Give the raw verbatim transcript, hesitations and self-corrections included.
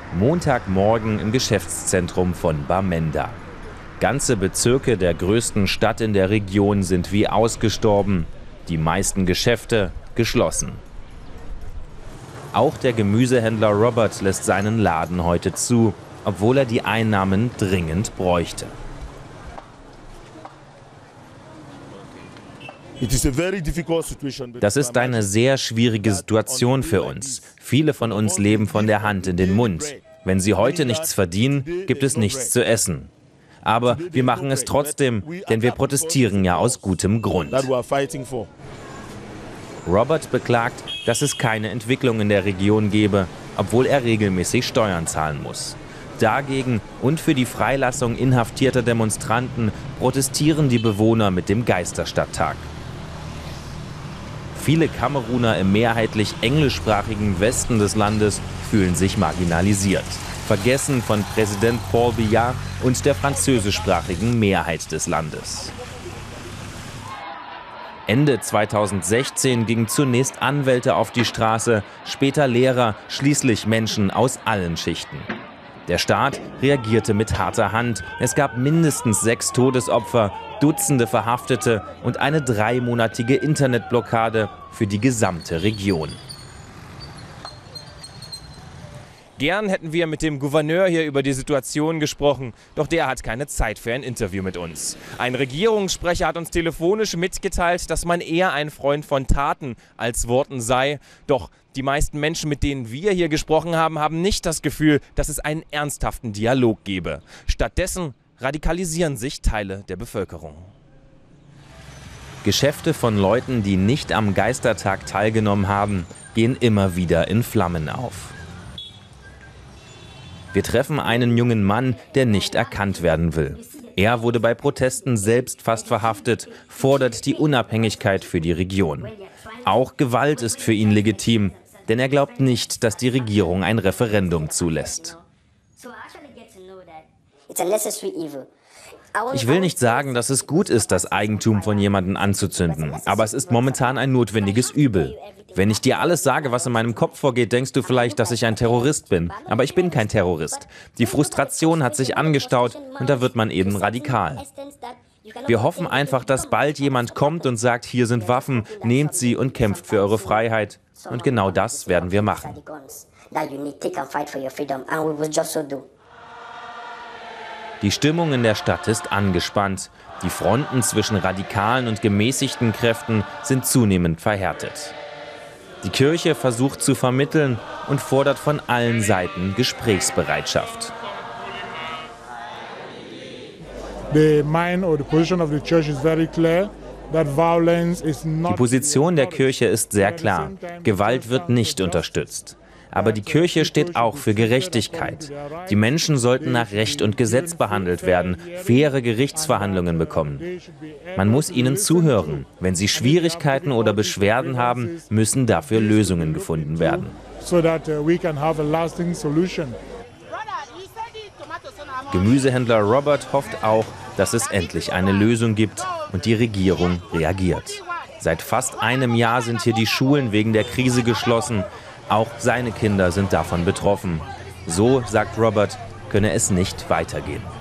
Montagmorgen im Geschäftszentrum von Bamenda. Ganze Bezirke der größten Stadt in der Region sind wie ausgestorben, die meisten Geschäfte geschlossen. Auch der Gemüsehändler Robert lässt seinen Laden heute zu, obwohl er die Einnahmen dringend bräuchte. Das ist eine sehr schwierige Situation für uns. Viele von uns leben von der Hand in den Mund. Wenn sie heute nichts verdienen, gibt es nichts zu essen. Aber wir machen es trotzdem, denn wir protestieren ja aus gutem Grund. Robert beklagt, dass es keine Entwicklung in der Region gebe, obwohl er regelmäßig Steuern zahlen muss. Dagegen und für die Freilassung inhaftierter Demonstranten protestieren die Bewohner mit dem Geisterstadttag. Viele Kameruner im mehrheitlich englischsprachigen Westen des Landes fühlen sich marginalisiert, vergessen von Präsident Paul Biya und der französischsprachigen Mehrheit des Landes. Ende zweitausendsechzehn gingen zunächst Anwälte auf die Straße, später Lehrer, schließlich Menschen aus allen Schichten. Der Staat reagierte mit harter Hand. Es gab mindestens sechs Todesopfer, Dutzende Verhaftete und eine dreimonatige Internetblockade für die gesamte Region. Gern hätten wir mit dem Gouverneur hier über die Situation gesprochen, doch der hat keine Zeit für ein Interview mit uns. Ein Regierungssprecher hat uns telefonisch mitgeteilt, dass man eher ein Freund von Taten als Worten sei. Doch die meisten Menschen, mit denen wir hier gesprochen haben, haben nicht das Gefühl, dass es einen ernsthaften Dialog gebe. Stattdessen radikalisieren sich Teile der Bevölkerung. Geschäfte von Leuten, die nicht am Geistertag teilgenommen haben, gehen immer wieder in Flammen auf. Wir treffen einen jungen Mann, der nicht erkannt werden will. Er wurde bei Protesten selbst fast verhaftet, fordert die Unabhängigkeit für die Region. Auch Gewalt ist für ihn legitim, denn er glaubt nicht, dass die Regierung ein Referendum zulässt. Ich will nicht sagen, dass es gut ist, das Eigentum von jemandem anzuzünden, aber es ist momentan ein notwendiges Übel. Wenn ich dir alles sage, was in meinem Kopf vorgeht, denkst du vielleicht, dass ich ein Terrorist bin. Aber ich bin kein Terrorist. Die Frustration hat sich angestaut und da wird man eben radikal. Wir hoffen einfach, dass bald jemand kommt und sagt, hier sind Waffen, nehmt sie und kämpft für eure Freiheit. Und genau das werden wir machen. Die Stimmung in der Stadt ist angespannt. Die Fronten zwischen radikalen und gemäßigten Kräften sind zunehmend verhärtet. Die Kirche versucht zu vermitteln und fordert von allen Seiten Gesprächsbereitschaft. Die Position der Kirche ist sehr klar. Gewalt wird nicht unterstützt. Aber die Kirche steht auch für Gerechtigkeit. Die Menschen sollten nach Recht und Gesetz behandelt werden, faire Gerichtsverhandlungen bekommen. Man muss ihnen zuhören. Wenn sie Schwierigkeiten oder Beschwerden haben, müssen dafür Lösungen gefunden werden. Gemüsehändler Robert hofft auch, dass es endlich eine Lösung gibt und die Regierung reagiert. Seit fast einem Jahr sind hier die Schulen wegen der Krise geschlossen. Auch seine Kinder sind davon betroffen. So, sagt Robert, könne es nicht weitergehen.